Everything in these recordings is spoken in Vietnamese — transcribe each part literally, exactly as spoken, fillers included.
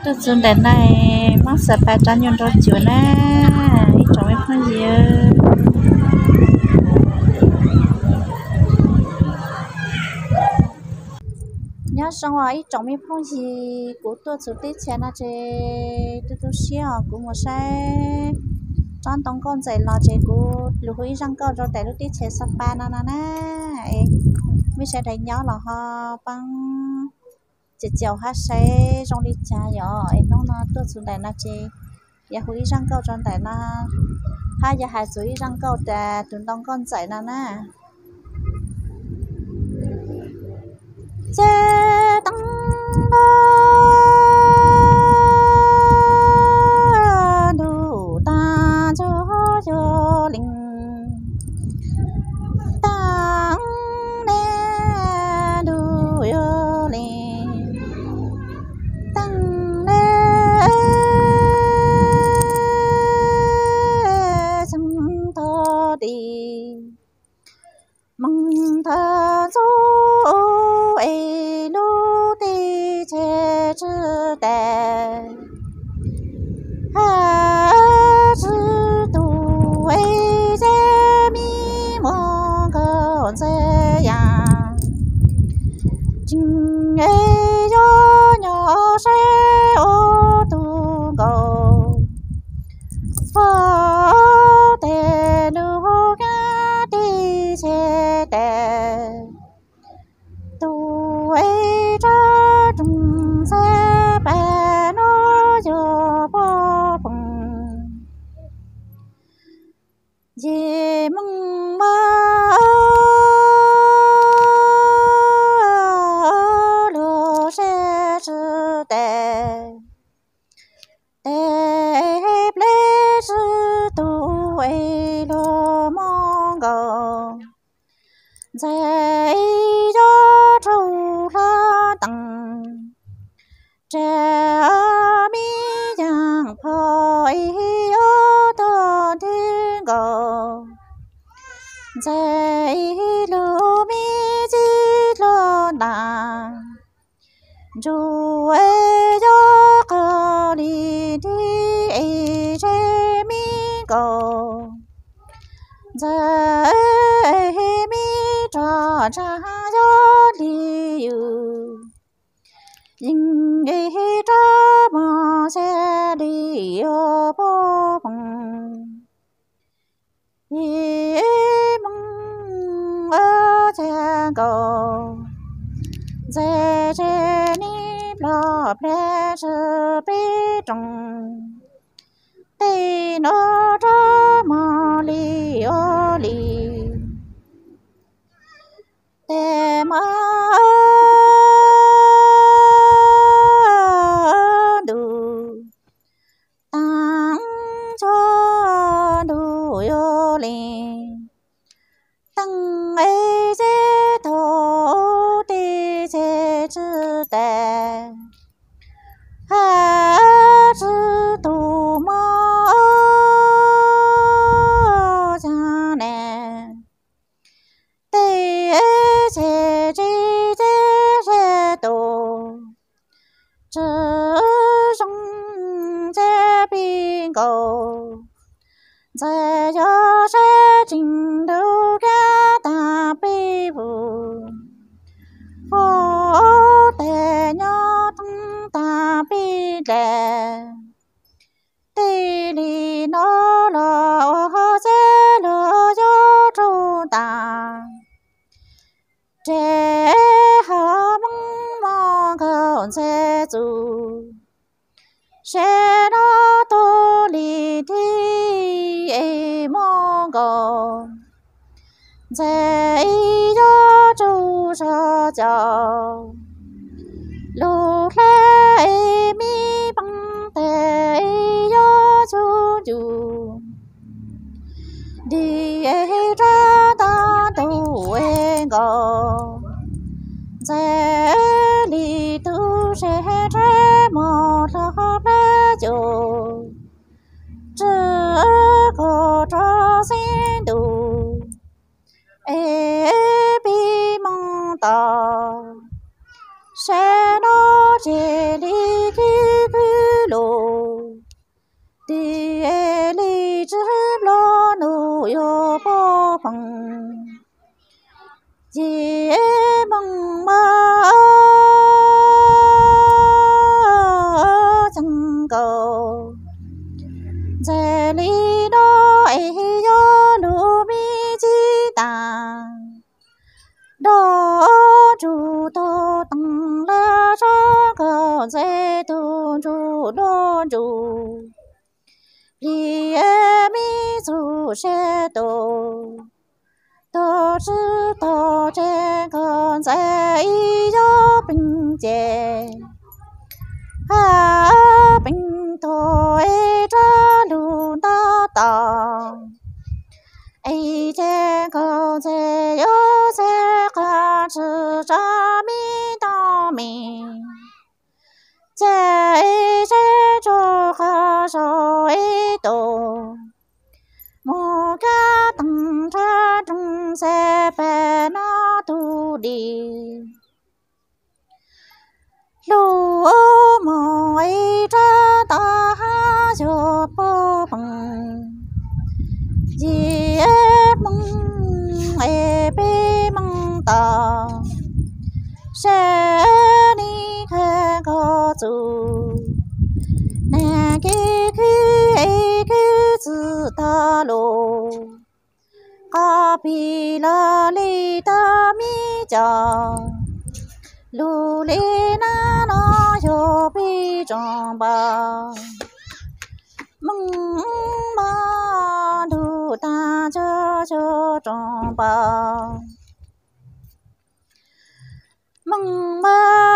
tôi xuống đến đây mắc sợ bà cho nhân rồi chịu nè ít trong mấy phong gì nhớ xong rồi ít trong mấy phong gì của tôi xuống tết chén là chế tôi tôi xia của một xe trong tông con dậy là chế của lũ hủy răng cơ rồi tại lúc tết chén sắp ba nè nè nè mới sẽ thấy nhớ là họ bằng chị chiều hát xe trong đi cha rồi nó nó tôi xuống đây là chị giờ hủy răng câu trong đây là hai giờ hai suy răng câu để tụi đông con dậy nè nè chế tăng đủ ta cho cho linh tăng nè đủ yo linh tăng nè chẳng thọ đi mong thọ du ai lu đi chế chữ đề ha chữ tu ai chế mi mong con chế ya chính ai cho nhỏ sẽ ô tu cầu phật đề lu ga đi chế đề tu ấy cho chúng sẽ bé nó cho bố phụng gì mong mơ lúa sẽ chữ đề đề lễ chữ tu ấy lúa mong cầu dạy cho trâu la tăng trẻ mi giang phơi ở đó thiên cầu dạy lu mi chi lo na chú ấy cho cơ đi đi ấy chế mi cầu dạy mi cho cha cho đi nhưng đi cho mà sẽ đi ở phố phòng đi mong ở cha cầu dễ chế ni lo ple chữ bi trong tây nó cho mà li ô li để mà đủ tăng cho đủ yo linh tăng ấy dễ thổ đi dễ chữ đề ha chữ tu mơ cha nè tê chế chế chế chế tổ chữ trong chế bình cầu chế cho chế trình đâu cả ta bi vụ phô tê nhớ tăng ta bi lệ tê li nó lo chế lo cho tru ta chế họ mong mong con sẽ dù sẽ nó tô lì thi ấy mong con sẽ cho chú cho cháu lúc lẽ mi bằng tê cho chú chú đi ấy ra ta tu em go sẽ đi tu sẽ chế một lớp bé chỗ chưa có cho xin đủ ê bi mong tỏ sẽ nó chỉ đi khi yo bó phẳng dễ mong mơ chẳng cầu dễ lý đó ấy yo lũ mi chi tà đó chủ tô tăng la cho cầu dễ tu chủ đó chủ li mi chủ sẽ tổ tổ chức tổ trên con dễ yo bình chế à bình thôi cho lũ ta tao ấy trên con dễ yo sẽ cả sự cho mi tao mi dễ dễ cho cả rồi tổ một cái tầng ra trong xe về nó tu đi lũ mỗi ra ta cho bố bằng gì mong e bê mong ta sẽ đi khai có chủ nè cái cái ấy cái chữ ta lô ca pi la li ta mi cha lu li na na yo pi trong ba mong ba du ta cho cho trong ba mong ba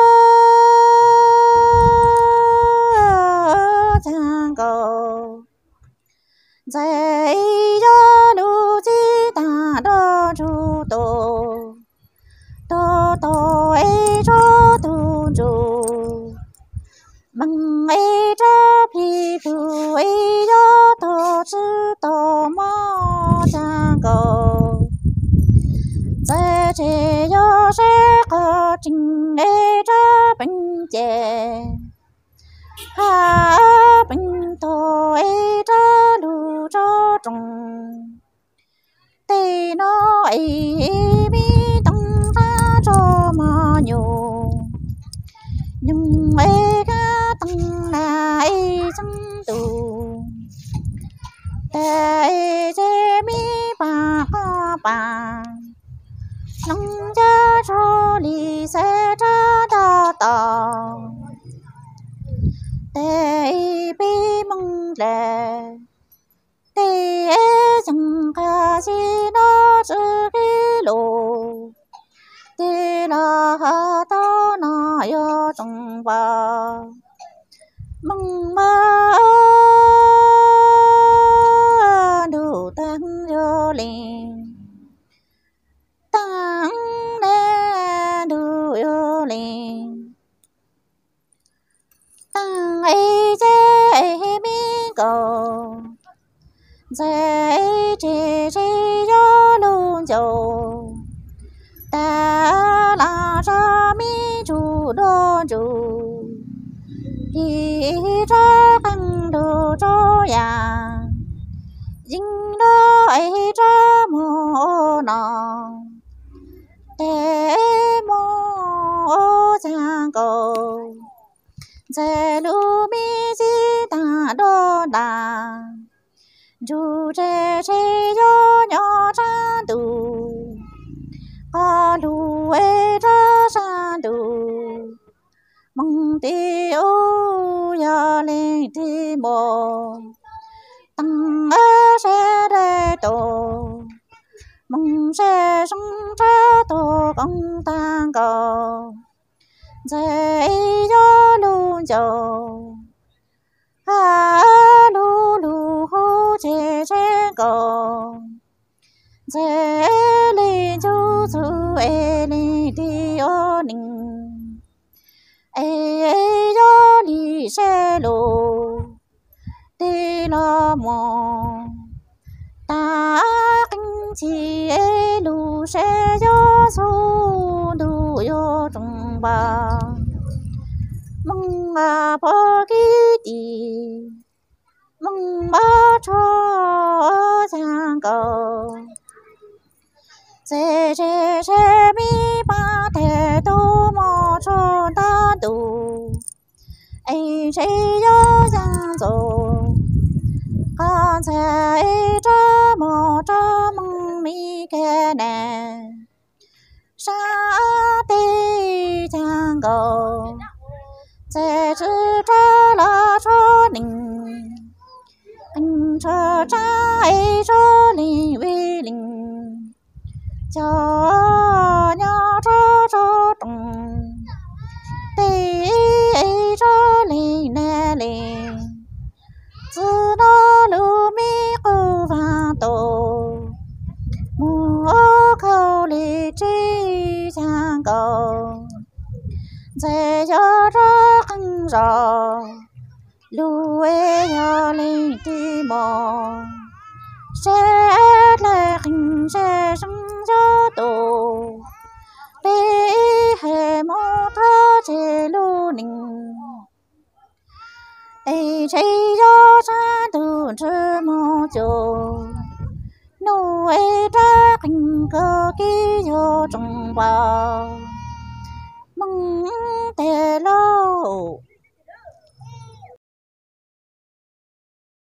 chẳng cầu dạy cho lũ chi ta đó chủ tổ tổ tổ ấy cho tu chủ bằng ấy cho phi tu ấy cho tổ chữ tổ mò chẳng cầu dạy chế cho sẽ có trình ấy cho bình chế ha bình thôi cho đủ cho trồng tê nó ấy mi tăng ra cho mà nhiều nhưng ấy cá tăng lại chẳng đủ tê chế mi bà ha bà nông cha cho lì sẽ ra ta ta tê bi mong lệ tê chẳng cả gì nó chỉ cái lô tê là hà ta na yo trong ba mong ba đủ tăng yo lên tăng lên đủ yo lên tăng ấy chế ấy mi cầu dễ chế chế yo luôn dầu ta là cho mi chủ đô chủ đi cho khăn đồ cho ya dính đó ấy cho mồ nọ để mồ chẳng cầu dễ lũ mi chi ta đô đà dù chế chế yo nhỏ cha tù có lũ ấy ra sa tù mong tiêu ya lên thì mồ tăng ở sẽ đây tổ mong sẽ sống ra tổ công tăng cầu dễ yo luôn dầu ha lu lu hô chế chế cầu dễ lên chú chú ê lên đi ô ninh ê ê yo đi xe lô đi lo mò ta kinh chi ê lu xe yo su du yo trong ba mong à bỏ cái đi mong bó cho giang cầu dễ dễ dễ mi ba thể tu mò cho ta tu ấy chế yo giang dầu con sẽ cho mò cho mong mi kẻ nè sa tê giang cầu dễ chữ cho lo cho ninh anh cho trái cho linh vi linh cho nhau cho cho trùng tê cho linh nè linh từ đó lưu mi cô vàng tổ mua khâu lì chi giang cầu dễ cho cho khăn gió lưu ấy cho linh đi mò sẽ là hình sẽ sống cho tổ bê hệ mô thơ chế lưu ninh ấy chế cho cha tu chư mô chô nô ấy ra hình cơ ký cho trồng vào mong tê lâu